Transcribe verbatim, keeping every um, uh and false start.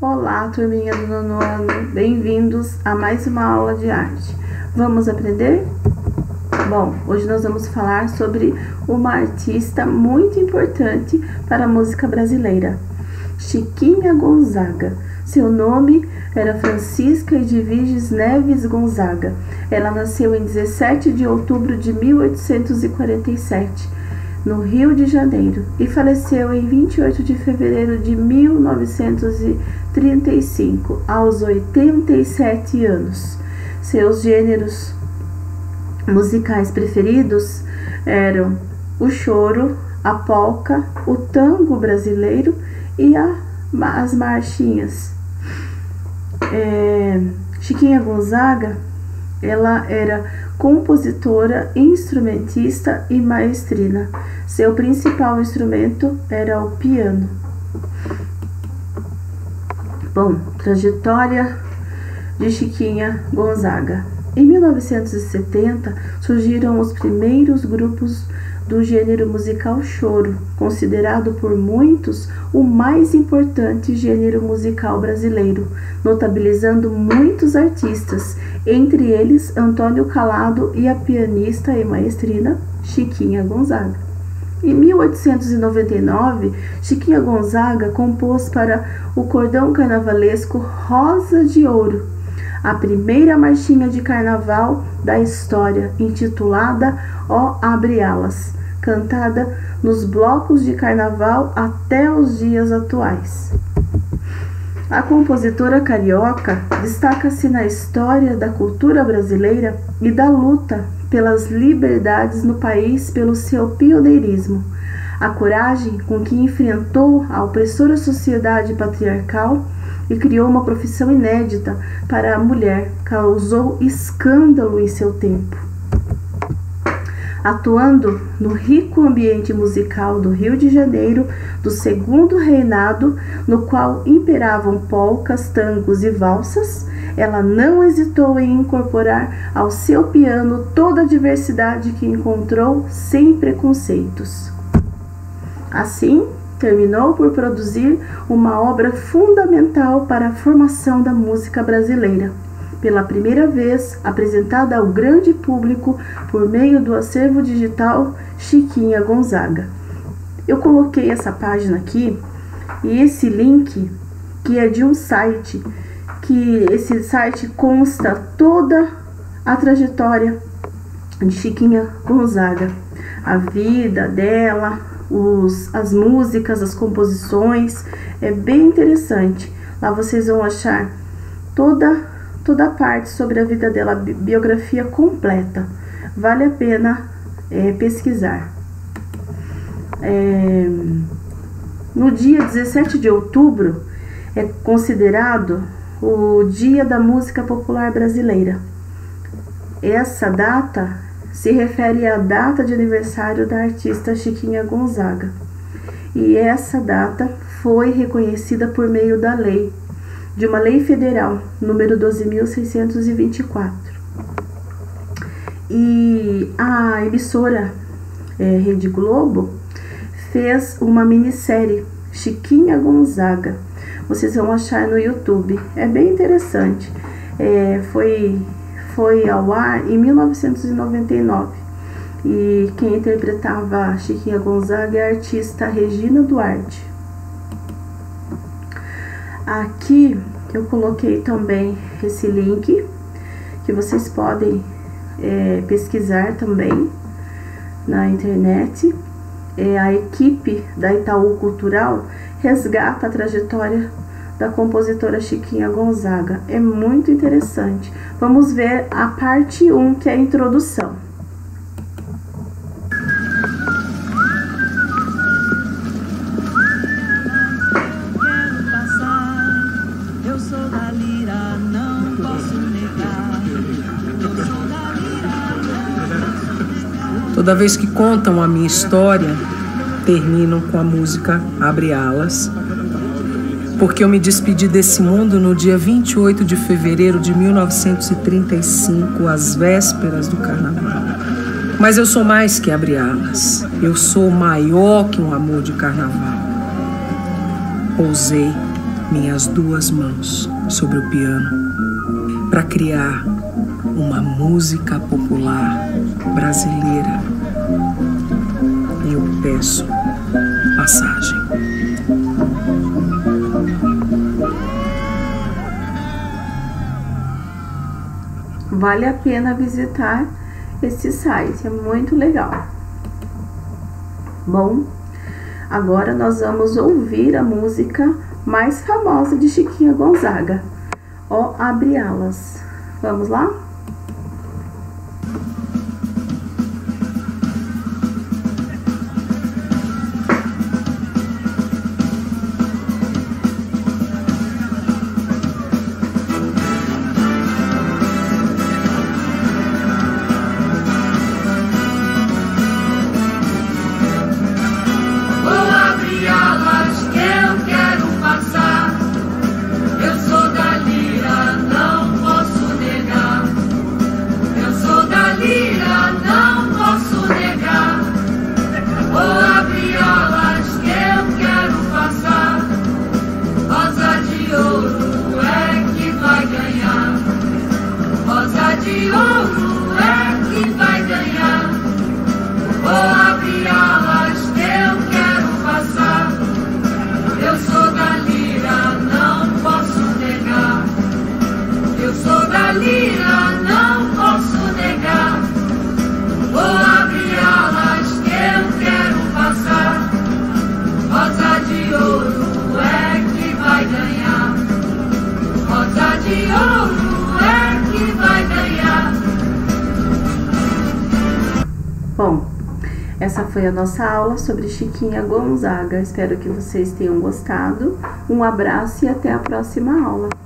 Olá, turminha do nono ano, bem-vindos a mais uma aula de arte. Vamos aprender? Bom, hoje nós vamos falar sobre uma artista muito importante para a música brasileira, Chiquinha Gonzaga. Seu nome era Francisca Edviges Neves Gonzaga. Ela nasceu em dezessete de outubro de mil oitocentos e quarenta e sete, no Rio de Janeiro, e faleceu em vinte e oito de fevereiro de mil novecentos e trinta e cinco, aos oitenta e sete anos. Seus gêneros musicais preferidos eram o choro, a polca, o tango brasileiro e a, as marchinhas. É, Chiquinha Gonzaga, ela era compositora, instrumentista e maestrina. Seu principal instrumento era o piano. Bom, trajetória de Chiquinha Gonzaga. Em mil novecentos e setenta surgiram os primeiros grupos do gênero musical choro, considerado por muitos o mais importante gênero musical brasileiro, notabilizando muitos artistas, entre eles Antônio Calado e a pianista e maestrina Chiquinha Gonzaga. Em mil oitocentos e noventa e nove, Chiquinha Gonzaga compôs para o cordão carnavalesco Rosa de Ouro, a primeira marchinha de carnaval da história, intitulada Ó Abre Alas, cantada nos blocos de carnaval até os dias atuais. A compositora carioca destaca-se na história da cultura brasileira e da luta pelas liberdades no país pelo seu pioneirismo, a coragem com que enfrentou a opressora sociedade patriarcal e criou uma profissão inédita para a mulher, causou escândalo em seu tempo. Atuando no rico ambiente musical do Rio de Janeiro do Segundo Reinado, no qual imperavam polcas, tangos e valsas, ela não hesitou em incorporar ao seu piano toda a diversidade que encontrou sem preconceitos. Assim, terminou por produzir uma obra fundamental para a formação da música brasileira, pela primeira vez apresentada ao grande público por meio do acervo digital Chiquinha Gonzaga. Eu coloquei essa página aqui e esse link, que é de um site, que esse site consta toda a trajetória de Chiquinha Gonzaga, a vida dela, os, as músicas, as composições. É bem interessante. Lá vocês vão achar toda toda a parte sobre a vida dela, a biografia completa. Vale a pena é, pesquisar. É, no dia dezessete de outubro é considerado o Dia da Música Popular Brasileira. Essa data se refere à data de aniversário da artista Chiquinha Gonzaga. E essa data foi reconhecida por meio da lei, de uma lei federal, número doze mil seiscentos e vinte e quatro. E a emissora é, Rede Globo fez uma minissérie, Chiquinha Gonzaga. Vocês vão achar no YouTube. É bem interessante. É, foi, foi ao ar em mil novecentos e noventa e nove. E quem interpretava Chiquinha Gonzaga é a artista Regina Duarte. Aqui eu coloquei também esse link que vocês podem é, pesquisar também na internet. É, a equipe da Itaú Cultural resgata a trajetória da compositora Chiquinha Gonzaga. É muito interessante. Vamos ver a parte um, que é a introdução. Toda vez que contam a minha história, terminam com a música Abre Alas, porque eu me despedi desse mundo no dia vinte e oito de fevereiro de mil novecentos e trinta e cinco, às vésperas do carnaval. Mas eu sou mais que Abre Alas, eu sou maior que um amor de carnaval. Pousei minhas duas mãos sobre o piano para criar uma música popular brasileira. E eu peço passagem. Vale a pena visitar esse site, é muito legal. Bom, agora nós vamos ouvir a música mais famosa de Chiquinha Gonzaga, Ó Abre Alas. Vamos lá? Bom, essa foi a nossa aula sobre Chiquinha Gonzaga. Espero que vocês tenham gostado. Um abraço e até a próxima aula.